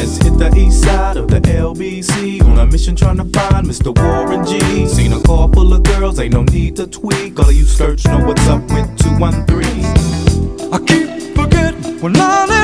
just hit the east side of the LBC on a mission trying to find Mr. Warren G. Seen a car full of girls, ain't no need to tweak. All of you search know what's up with 213. I keep forgetting when I